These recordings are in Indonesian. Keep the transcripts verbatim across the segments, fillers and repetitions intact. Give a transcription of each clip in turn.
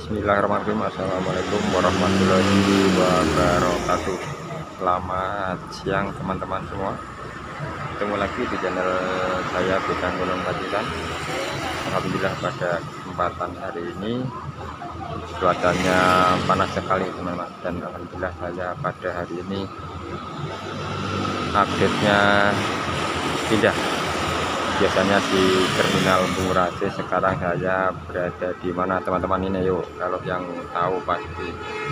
Bismillahirrahmanirrahim. Assalamualaikum warahmatullahi wabarakatuh. Selamat siang teman-teman semua. Ketemu lagi di channel saya Bidang Gunung Pacitan. Alhamdulillah pada kesempatan hari ini cuacanya panas sekali teman-teman, dan alhamdulillah saya pada hari ini update-nya pindah. Biasanya di terminal Bungurasi, sekarang saya berada di mana teman-teman ini? Yuk, kalau yang tahu pasti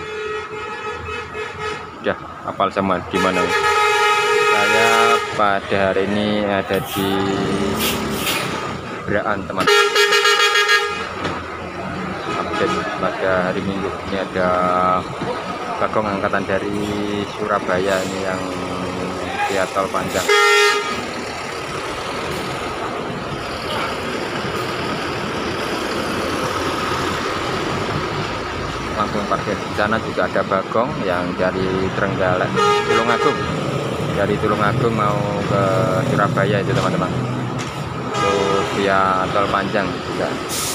udah hafal sama di mana. Saya pada hari ini ada di Beraan teman. Update pada hari Minggu ini ada Bagong angkatan dari Surabaya ini yang via tol panjang. Langsung parkir. Di sana juga ada Bagong yang dari Trenggalek, Tulungagung, dari Tulungagung mau ke Surabaya itu teman-teman. Itu via tol panjang juga.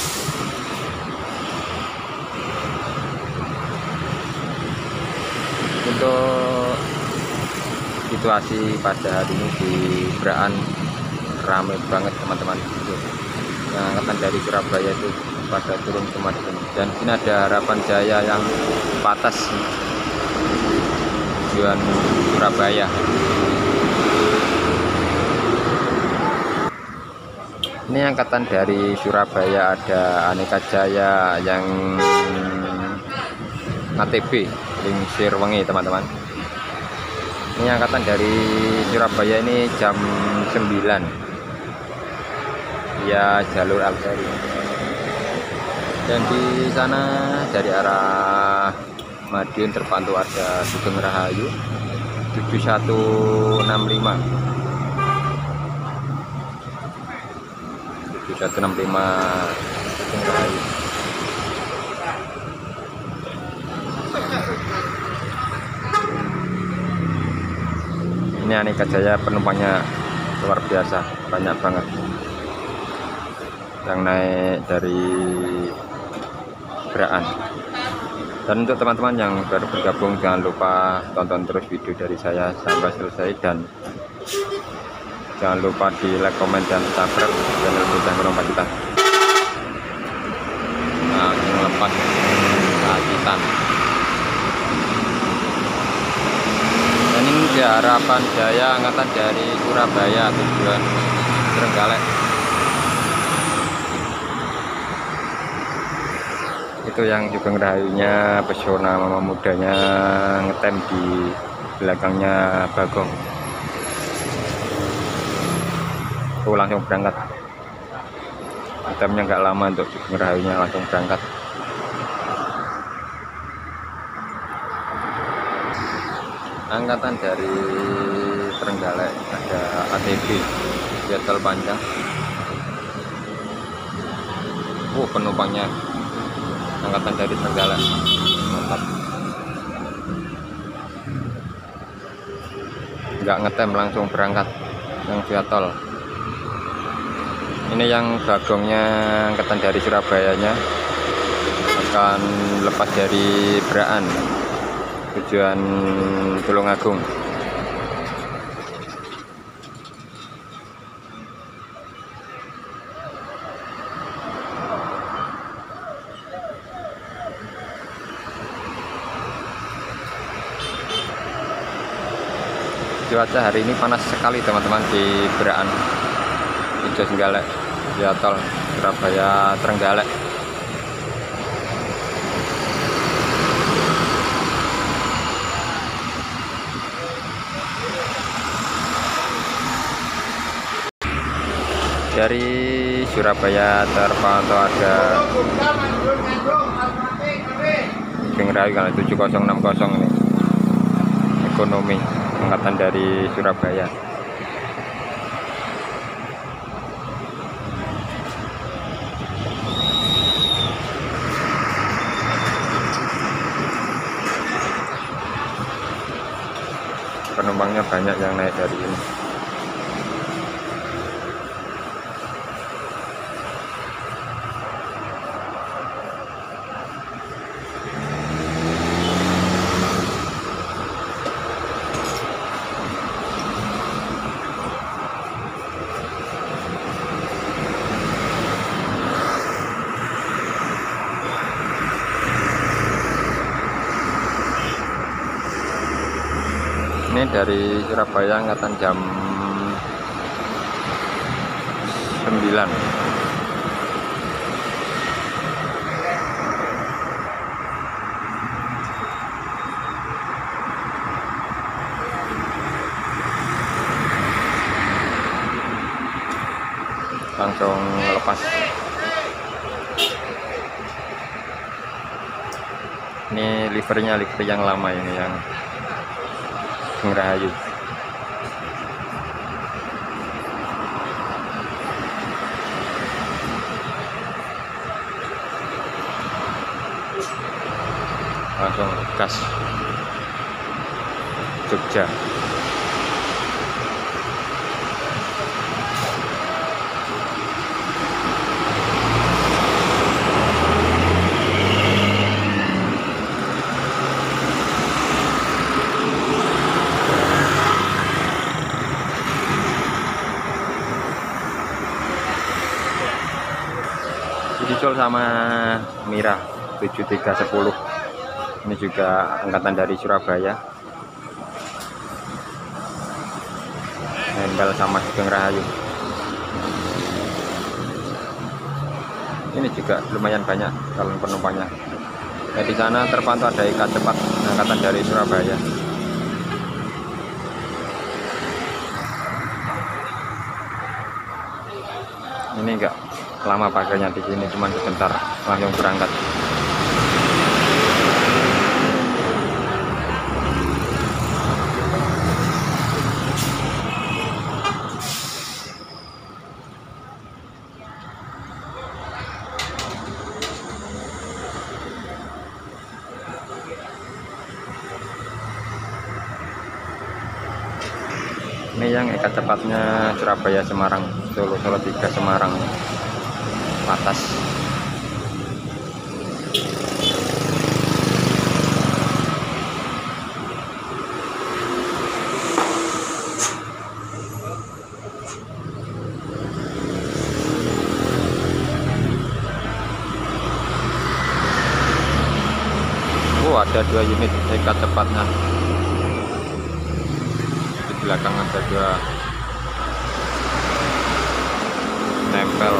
Untuk situasi pada hari ini di Beraan ramai banget teman-teman. Yang angkatan dari Surabaya itu pada turun semua di sini. Dan sini ada Harapan Jaya yang patas tujuan Surabaya. Ini angkatan dari Surabaya, ada Aneka Jaya yang A T B Lingsir Wengi teman-teman. Ini angkatan dari Surabaya ini jam sembilan ya, jalur Arteri. Dan di sana dari arah Madiun terpantau ada Sugeng Rahayu tujuh satu enam lima tujuh satu enam lima Sugeng Rahayu. Ini Aneka Jaya penumpangnya luar biasa, banyak banget yang naik dari Beraan. Dan untuk teman-teman yang baru bergabung, jangan lupa tonton terus video dari saya sampai selesai, dan jangan lupa di like, komen, dan subscribe channel Bidang Gunung Pacitan. Nah, ngelepas Pacitan. Dan ini dia Harapan Jaya angkatan dari Surabaya tujuan Trenggalek. Itu yang Sugeng Rahayunya pesona mama mudanya ngetem di belakangnya Bagong. Oh, langsung berangkat. Ngetemnya nggak lama untuk Sugeng Rahayunya, langsung berangkat. Angkatan dari Trenggalek ada A T B via tol panjang. Oh, penumpangnya angkatan dari Trenggalek, mantap. Nggak ngetem, langsung berangkat yang via tol. Ini yang Bagongnya angkatan dari Surabayanya akan lepas dari Beraan tujuan Tulungagung. Cuaca hari ini panas sekali teman-teman di Beraan, Ijo Trenggalek, via tol Surabaya Trenggalek. Dari Surabaya terpantau ada Sugeng Rahayu kalau tujuh nol enam nol ini ekonomi angkatan dari Surabaya. Penumpangnya banyak yang naik dari ini. Ini dari Surabaya angkatan jam sembilan. Langsung lepas. Ini livernya liver yang lama, ini yang Rahayu. Langsung gas Jogja. Disusul sama Mira tujuh tiga sepuluh. Ini juga angkatan dari Surabaya. Nempel sama Sugeng Rahayu. Ini juga lumayan banyak calon penumpangnya. Nah, di sana terpantau ada ikat cepat angkatan dari Surabaya. Ini enggak lama pakainya di sini, cuman sebentar langsung berangkat. Ini yang ikat cepatnya Surabaya Semarang, Solo Solo tiga Semarang atas. Oh, ada dua unit ikat cepatnya. Di belakang ada dua nempel.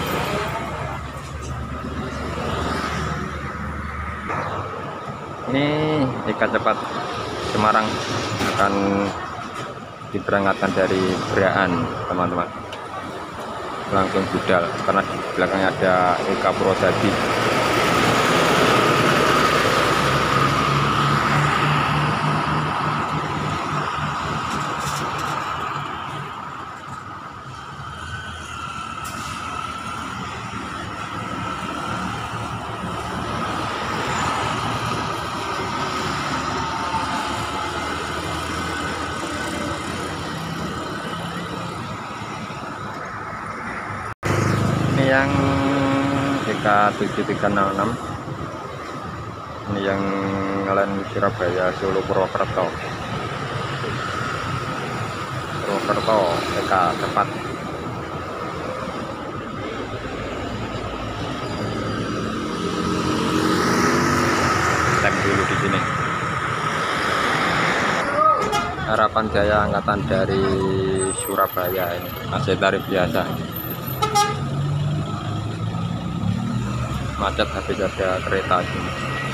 Ini ikat cepat Semarang akan diberangkatkan dari Beraan, teman-teman. Langsung budal karena di belakangnya ada Eka Purwodadi. Yang D K tujuh tiga nol enam, ini yang ngelen Surabaya Solo Purwokerto. Purwokerto D K cepat. Lem dulu di sini. Harapan Jaya angkatan dari Surabaya, ini masih tarif biasa. Macet habis ada kereta sini.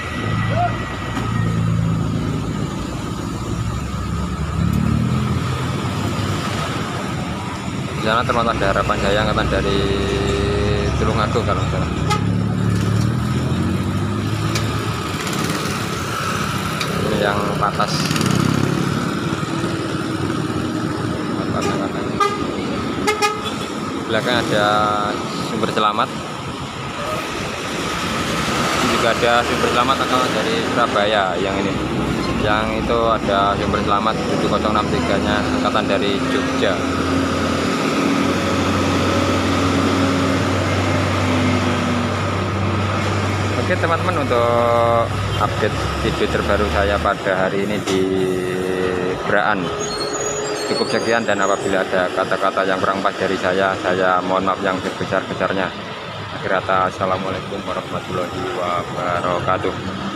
Di sana termasuk ada Harapan Jaya angkatan dari Tulungagung kalau salah. Ini yang patas. Belakang ada sumber selamat. Juga ada sumber selamat angkatan dari Surabaya yang ini. Yang itu ada sumber selamat tujuh nol enam tiga nya angkatan dari Jogja. Oke teman-teman, untuk update video terbaru saya pada hari ini di Beraan cukup sekian, dan apabila ada kata-kata yang kurang pas dari saya, saya mohon maaf yang sebesar-besarnya. Akhir kata, assalamualaikum warahmatullahi wabarakatuh.